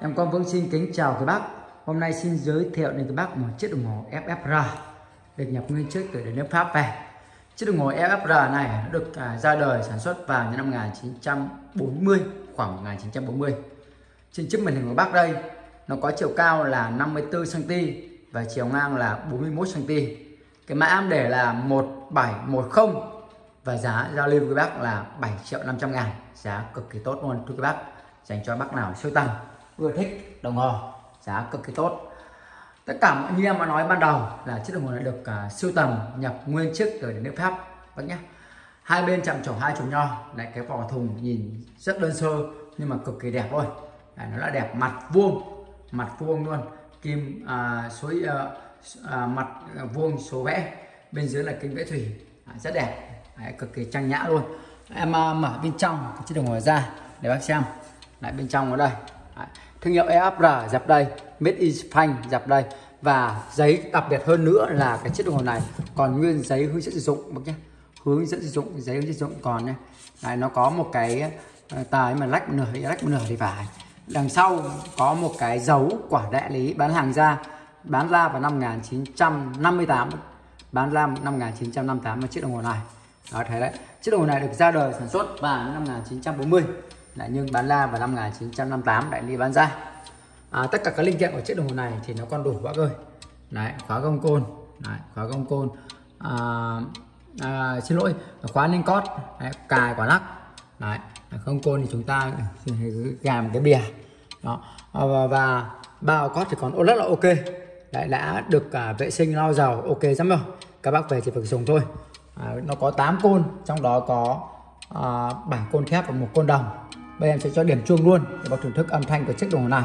Em Quang Vương xin kính chào các bác. Hôm nay xin giới thiệu đến các bác một chiếc đồng hồ FFR được nhập nguyên chiếc từ nước Pháp về. Chiếc đồng hồ FFR này được ra đời sản xuất vào năm 1940, khoảng 1940. Trên chiếc màn hình của bác đây nó có chiều cao là 54 cm và chiều ngang là 41 cm. Cái mã em để là 1710 và giá giao lưu với bác là 7.500.000, giá cực kỳ tốt luôn thưa các bác, dành cho bác nào sưu tầm vừa thích đồng hồ, giá cực kỳ tốt. Tất cả mọi như em đã nói ban đầu là chiếc đồng hồ này được sưu tầm nhập nguyên chiếc từ nước Pháp bác nhé. Hai bên chạm trổ hai chùm nho, lại cái vỏ thùng nhìn rất đơn sơ nhưng mà cực kỳ đẹp luôn. Đấy, nó là đẹp, mặt vuông luôn, kim mặt vuông số vẽ, bên dưới là kính vẽ thủy, rất đẹp. Đấy, cực kỳ trang nhã luôn. Em mở bên trong chiếc đồng hồ ra để bác xem. Lại bên trong ở đây. Đấy, thương hiệu FFR dập đây, Made in Spain dập đây, và giấy đặc biệt hơn nữa là cái chiếc đồng hồ này còn nguyên giấy hướng dẫn sử dụng bác nhé, hướng dẫn sử dụng, giấy hướng dẫn sử dụng còn nhé. Đấy, nó có một cái tờ mà lách một nửa thì phải. Đằng sau có một cái dấu quả đại lý bán hàng ra, bán ra vào năm 1958, bán ra năm 1958 là chiếc đồng hồ này. Đó, thấy đấy, chiếc đồng hồ này được ra đời sản xuất vào năm 1940. Đấy, nhưng bán ra vào năm 1958 đại lý bán ra. Tất cả các linh kiện của chiếc đồng hồ này thì nó còn đủ bác ơi. Đấy, khóa gông côn, đấy, khóa gông côn, xin lỗi, khóa ninh cót, đấy, cài quả lắc. Đấy, gông côn thì chúng ta gàm cái bìa đó, và bao cót thì còn rất là ok. Đấy, đã được vệ sinh lau dầu ok lắm rồi, các bác về chỉ phải dùng thôi. Nó có 8 côn, trong đó có 7 côn thép và 1 côn đồng. Bây giờ em sẽ cho điểm chuông luôn để bác thưởng thức âm thanh của chiếc đồng hồ này.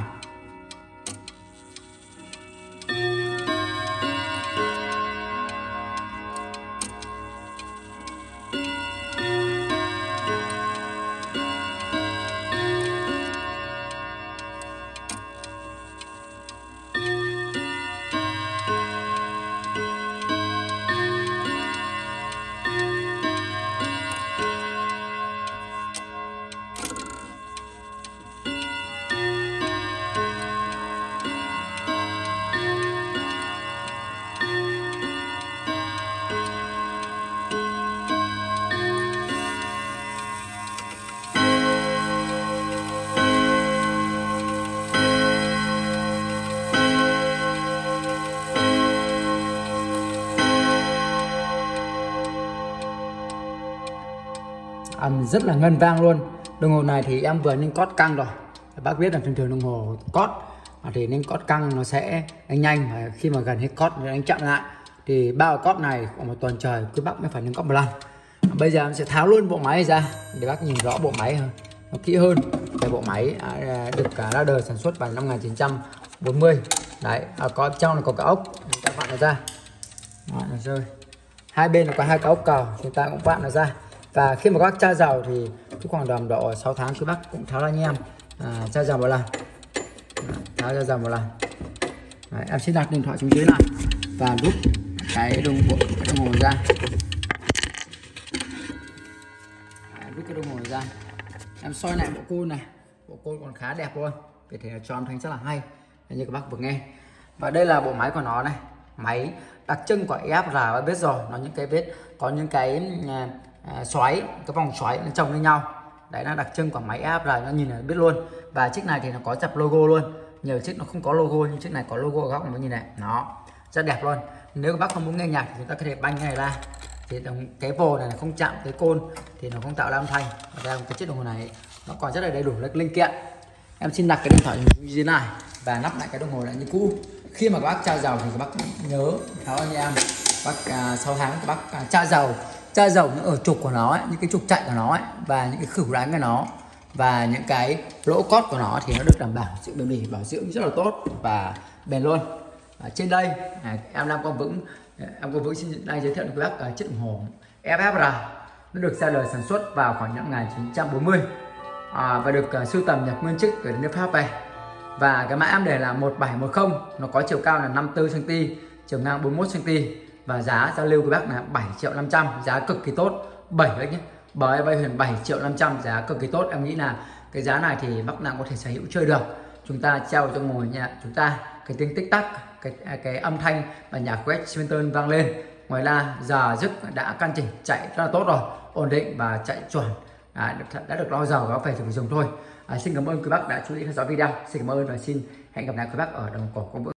Rất là ngân vang luôn. Đồng hồ này thì em vừa ninh cót căng rồi. Bác biết là thường thường đồng hồ cót thì ninh cót căng nó sẽ đánh nhanh, và khi mà gần hết cót nó đánh chậm lại. Thì bao cót này khoảng 1 tuần trời cứ bác mới phải ninh cót một lần. Bây giờ em sẽ tháo luôn bộ máy ra để bác nhìn rõ bộ máy hơn, nó kỹ hơn. Cái bộ máy được ra đời sản xuất vào năm 1940. Đấy, có trong này có cái ốc, chúng ta vặn nó ra. Đó, nó rơi. Hai bên là có 2 cái ốc cầu, chúng ta cũng vặn nó ra. Và khi mà các bác tra dầu thì cứ khoảng tầm độ 6 tháng các bác cũng tháo ra nha em. Tra dầu một lần. Tháo ra dầu một lần. Đấy, em sẽ đặt điện thoại xuống dưới này và rút cái đồng hồ ra. Đấy, rút cái đồng hồ ra. Em soi lại bộ côn này. Bộ côn còn khá đẹp luôn. Vì thế cho âm thanh rất là hay như các bác vừa nghe. Và đây là bộ máy của nó này. Máy đặc trưng của FFR đã biết rồi, nó những cái vết, có những cái xoáy, cái vòng xoáy nó chồng lên nhau. Đấy là đặc trưng của máy FFR, nó nhìn là biết luôn. Và chiếc này thì nó có dập logo luôn. Nhiều chiếc nó không có logo nhưng chiếc này có logo ở góc nó nhìn này, nó rất đẹp luôn. Nếu các bác không muốn nghe nhạc thì chúng ta có thể banh cái này ra, thì cái vồ này không chạm tới côn thì nó không tạo ra âm thanh. Và đây cái chiếc đồng hồ này nó còn rất là đầy đủ linh kiện. Em xin đặt cái điện thoại dưới này và lắp lại cái đồng hồ lại như cũ. Khi mà các bác tra dầu thì các bác nhớ tháo anh em, bác 6 tháng các bác tra dầu những ở trục của nó ấy, những cái trục chạy của nó ấy, và những cái khử đánh của nó và những cái lỗ cót của nó thì nó được đảm bảo sự bền bỉ, bảo dưỡng rất là tốt và bền luôn. Trên đây em Quang Vững xin đây giới thiệu với bác chiếc đồng hồ FFR. Nó được ra đời sản xuất vào khoảng năm 1940 và được sưu tầm nhập nguyên chiếc từ nước Pháp về. Và cái mã em để là 1710, nó có chiều cao là 54 cm, chiều ngang 41 cm. Và giá giao lưu của bác là 7.500.000, giá cực kỳ tốt. 7 đấy nhé, bởi Bay Huyền 7.500.000, giá cực kỳ tốt. Em nghĩ là cái giá này thì bác nào có thể sở hữu chơi được. chúng ta treo trong ngôi nhà chúng ta cái tiếng tích tắc, cái âm thanh và nhạc của Ed Sheeran vang lên. Ngoài ra giờ giấc đã căn chỉnh chạy rất là tốt rồi, ổn định và chạy chuẩn, đã được lo dầu và phải dùng thôi. Xin cảm ơn quý bác đã chú ý theo dõi video. Xin cảm ơn và xin hẹn gặp lại quý bác ở đồng cổ công bữa.